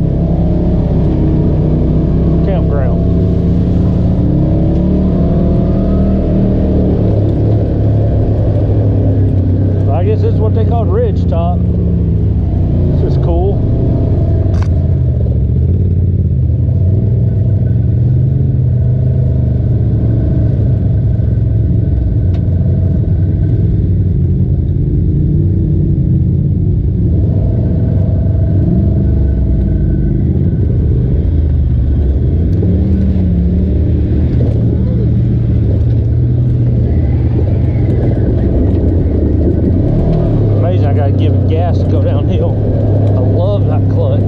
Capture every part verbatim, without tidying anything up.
Campground. I guess this is what they called ridge top. This is cool. Give it gas to go downhill. I love that clutch.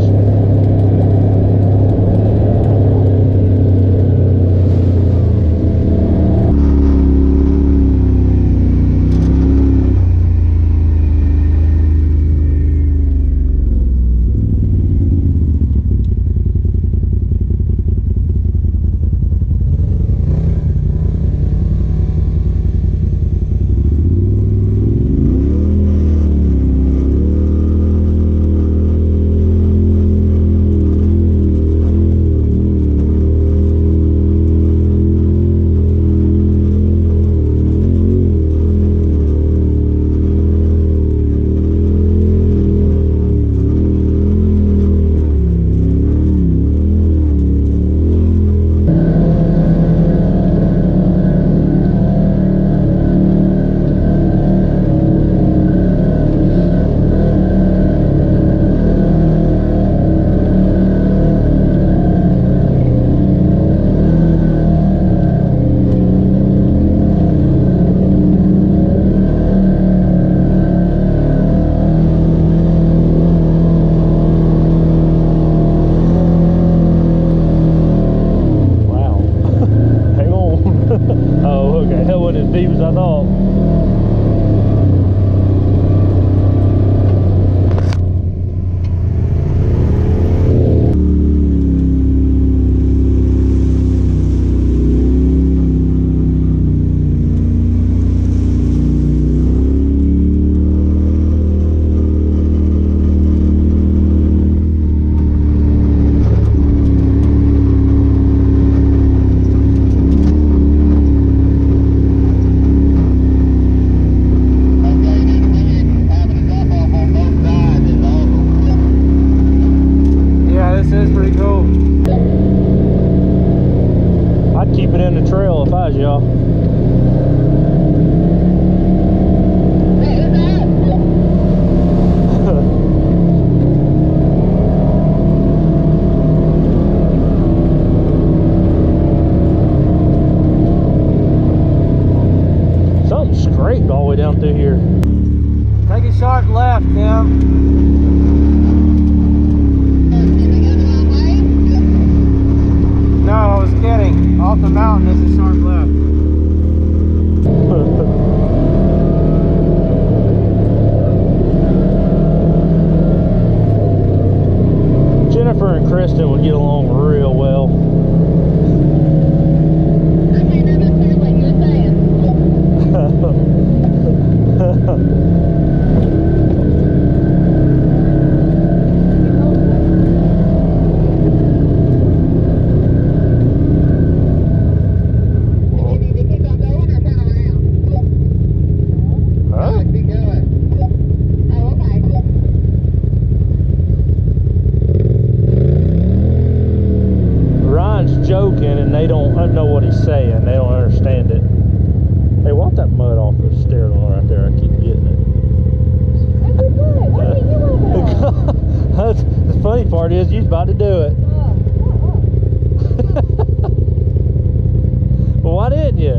Deep as I thought. Keep it in the trail if I was y'all. Something scraped all the way down through here. Take a sharp left, Tim. No, I was kidding. Off the mountain is a sharp left. Jennifer and Kristen would get along real well. I can't understand what you're saying. Joking and they don't know what he's saying. They don't understand it. Hey, wipe that mud off the steering wheel right there. I keep getting it. That's, the funny part is you're about to do it. Well, why didn't you?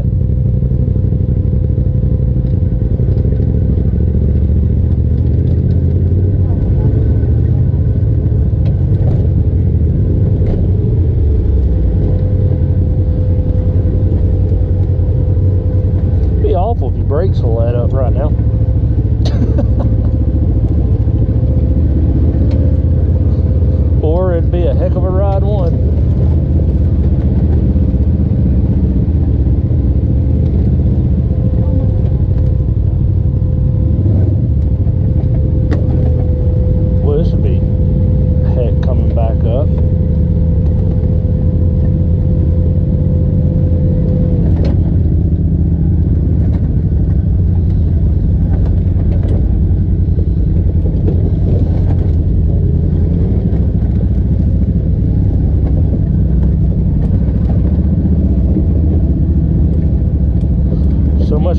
Awful if your brakes will let up right now. Or it'd be a heck of a ride one. Well, this would be heck coming back up.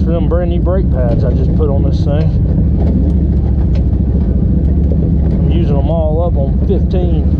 for them brand new brake pads I just put on this thing. I'm using them all up on fifteen.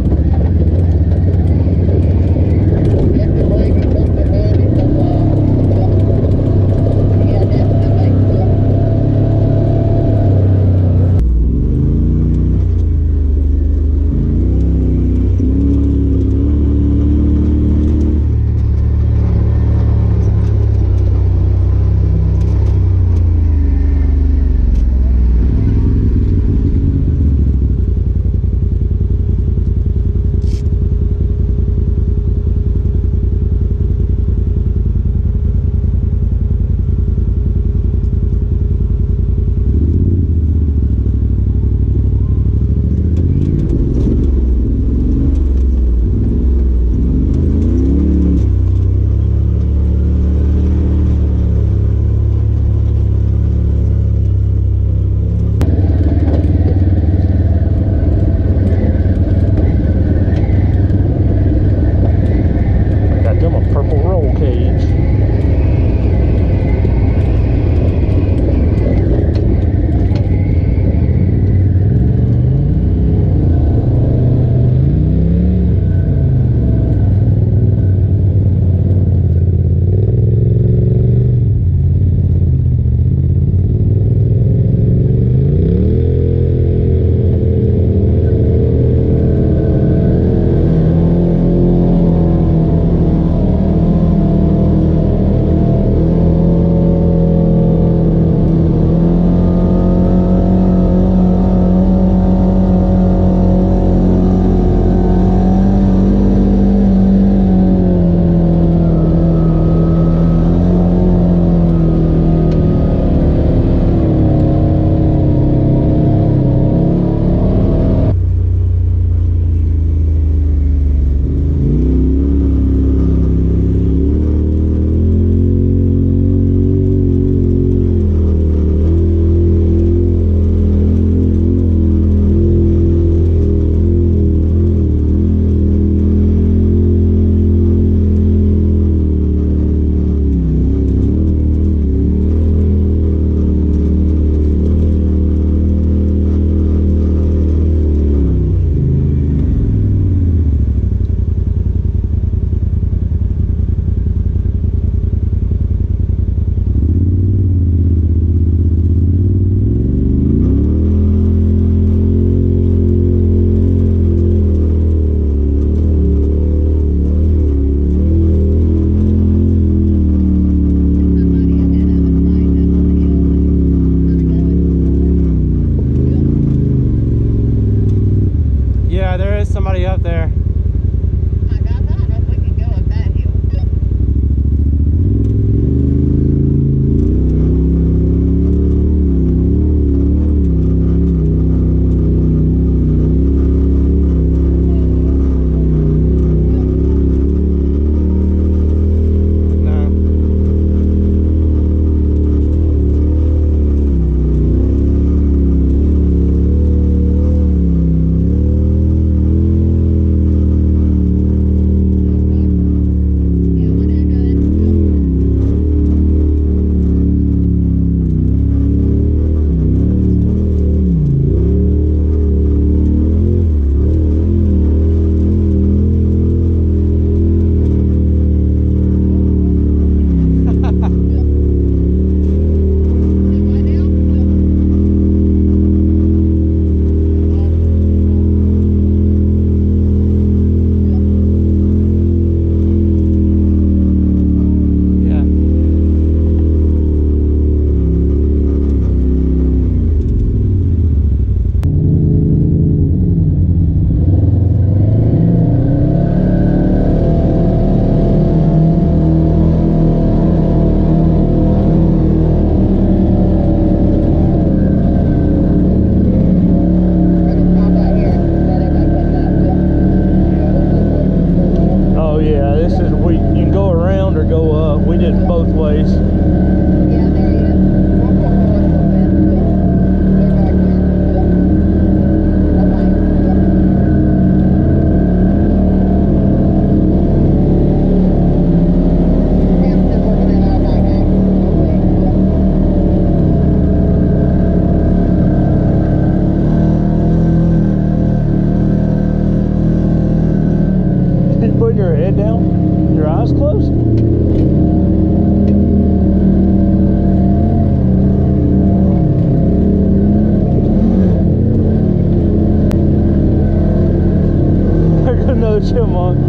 Up there. I got that. If we can go up that hill. Putting your head down, your eyes closed. There's another chipmunk.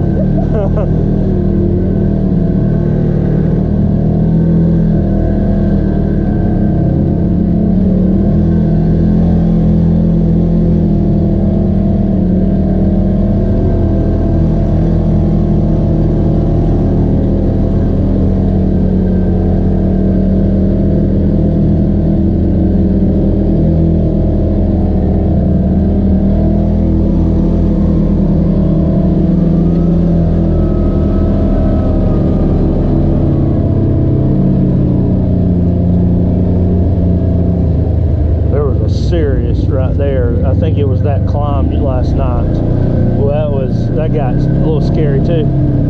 Serious right there. I think it was that climb last night. Well, that was that got a little scary too.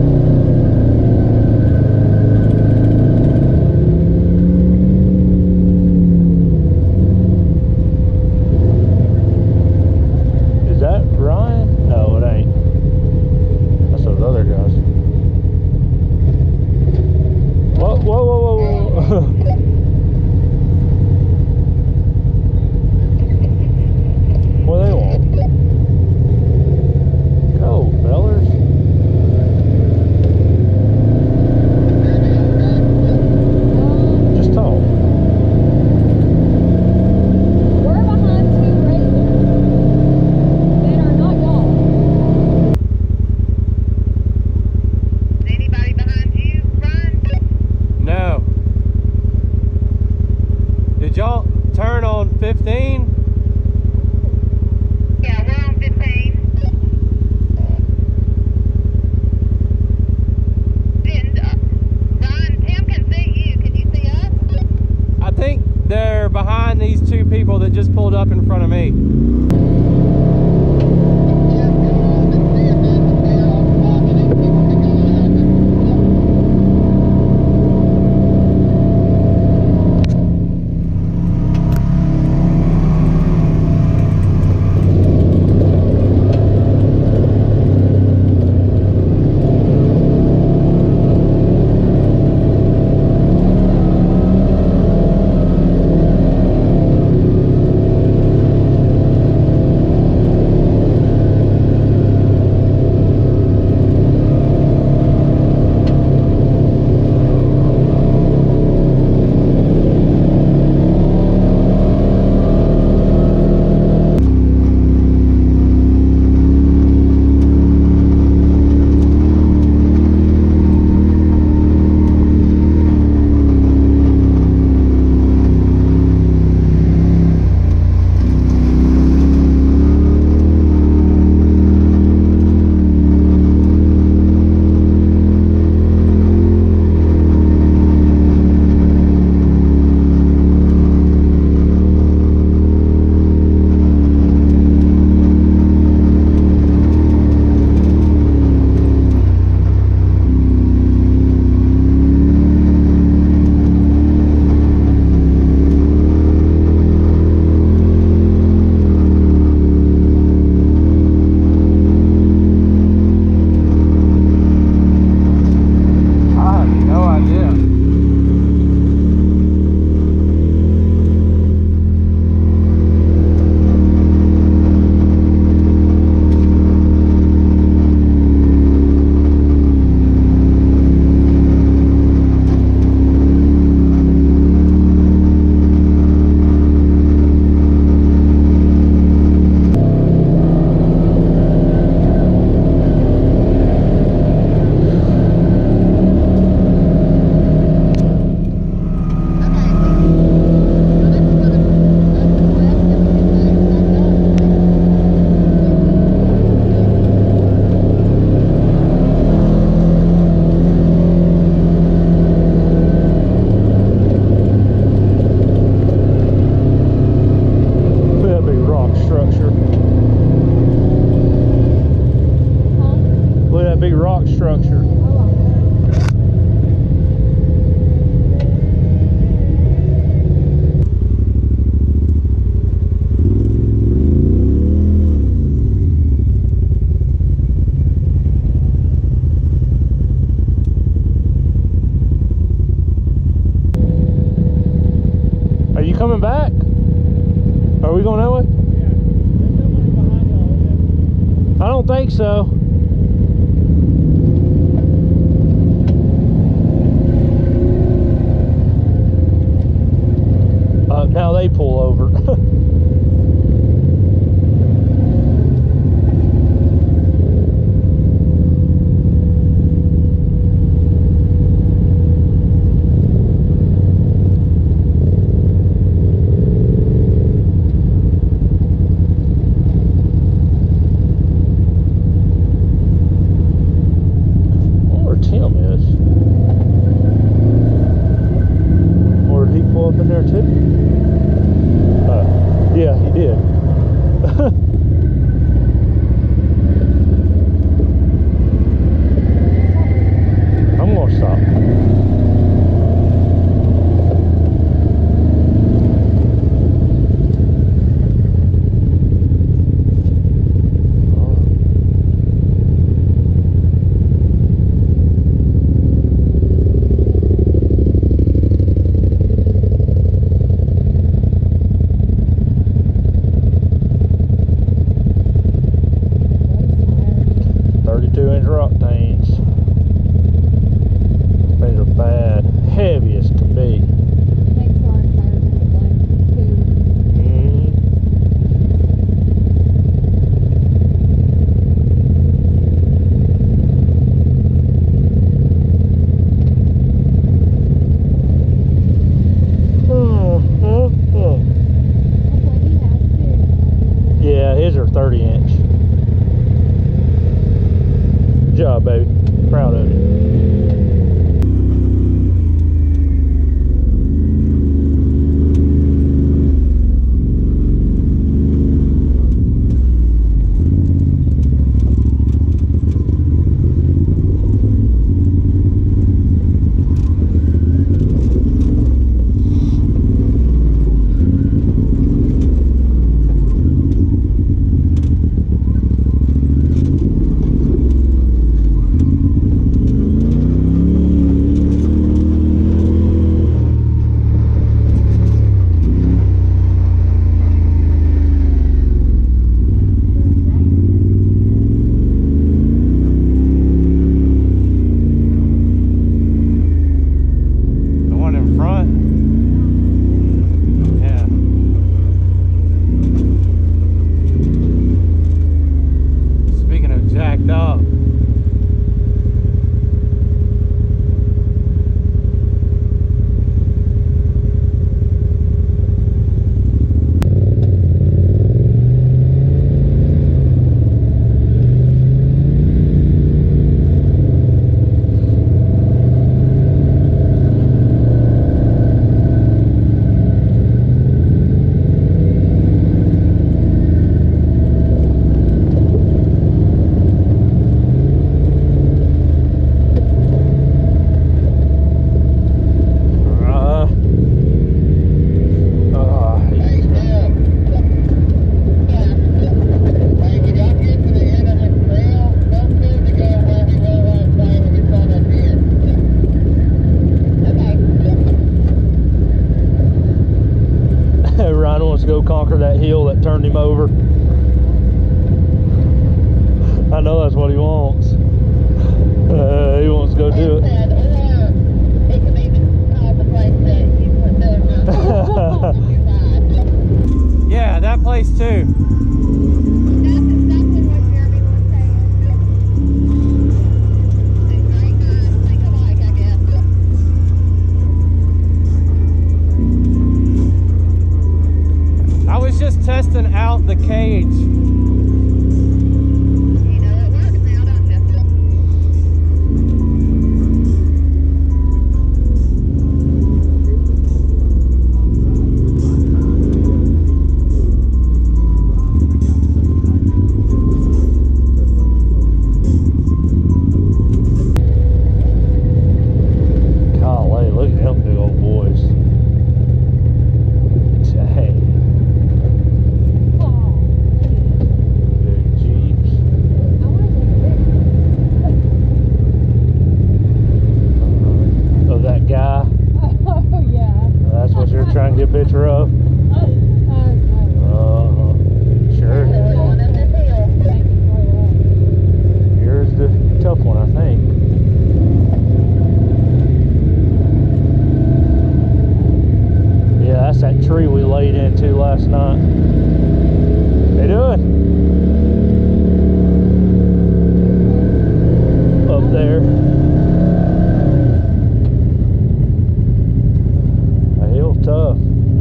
Is that Ryan? No, it ain't. That's those other guys. Whoa, whoa, whoa, whoa, whoa. Well, they won't. Go, fellers. Just talk. We're behind two razors that are not y'all. Is anybody behind you, Ryan? No. Did y'all turn on fifteen? Yeah, we're on fifteen. And, uh, Ryan, Tim can see you. Can you see us? I think they're behind these two people that just pulled up in front of me. structure. coming back? Are we going that way? Yeah. There's nobody behind y'all, is I don't think so. Uh, now they pull over. thirty-two inch octanes. Things are bad. Heavy as can be. Takes our tires in like two. Mm. Oh, oh, oh. That's what he has too. Yeah, his are thirty inch. Good job, baby. Proud of you. Go conquer that hill that turned him over. I know that's what he wants. Uh, he wants to go do it. It could even call the place that you put there. Yeah, that place too. That's exactly what Jeremy was saying. They might not think alike, I guess. I was just testing out the cage. You know it works now, don't you? Golly, look at them big old boys. Dang. Oh. last night. They doing? Up there. A hill tough.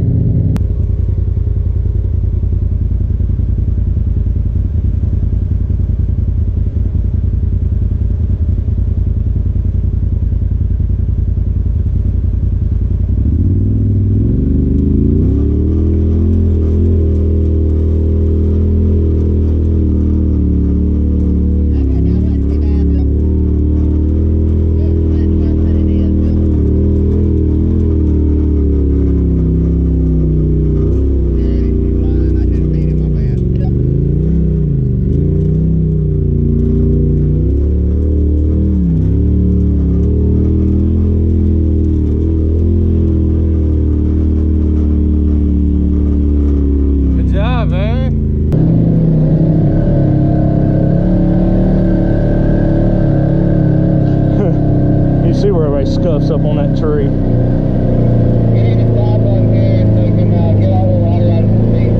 Scuffs up on that tree. Get in the top on here so you can uh, get all the water out of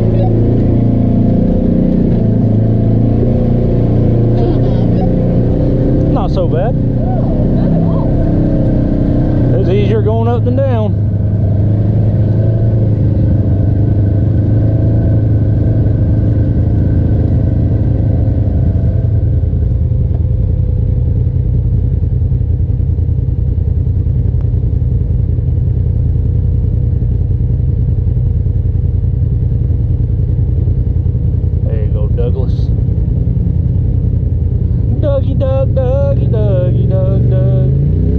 the feet. Not so bad. No, not at all. It's easier going up than down. Dougie Doug, Dougie Dougie Doug Doug.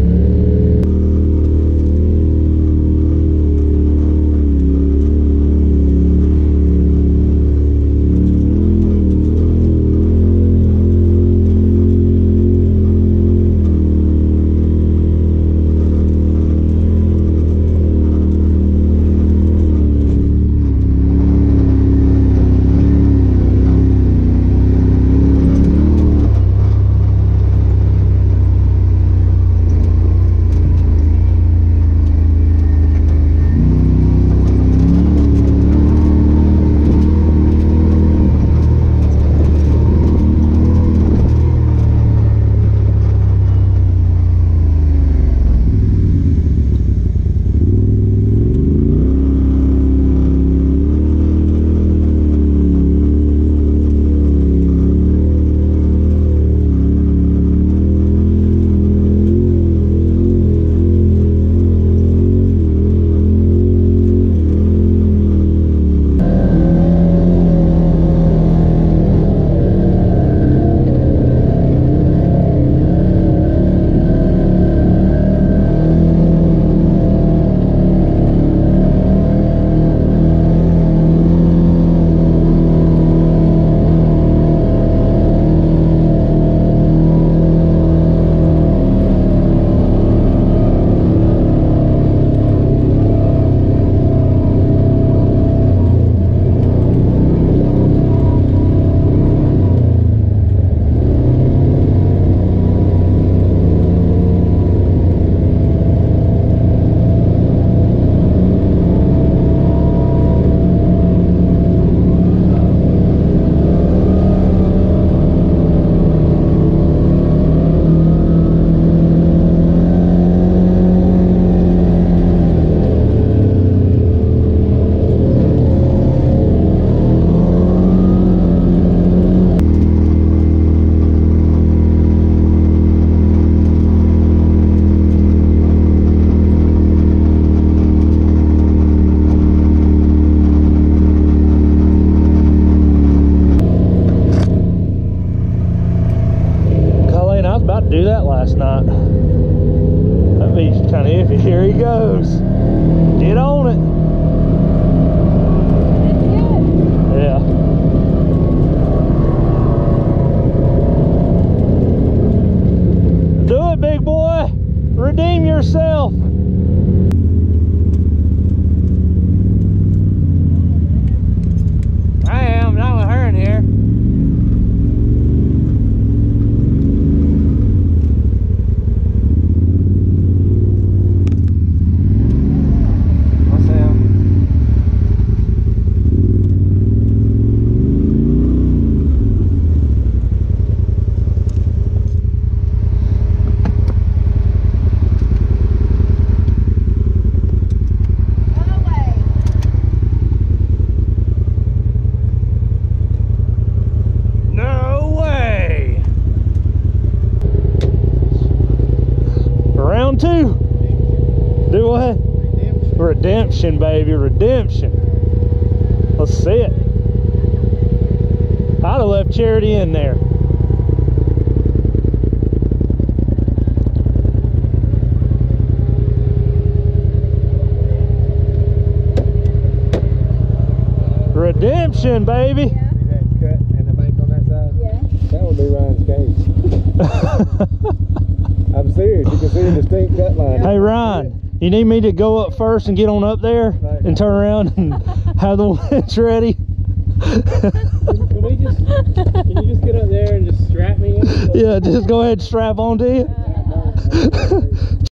Do that last night. That beach kind of iffy. Here he goes. Get on it. Yeah. Do it, big boy. Redeem yourself. I am, not with her in here. Redemption, baby, redemption. Let's see it. I'd have left Charity in there. Redemption, baby. See that cut and the bank on that side? Yeah. That would be Ryan's cage. I'm serious. You can see a distinct cut line. Hey Ryan, you need me to go up first and get on up there and turn around and have the winch ready? Can we just? Can you just get up there and just strap me in? Yeah, just go ahead and strap on to you.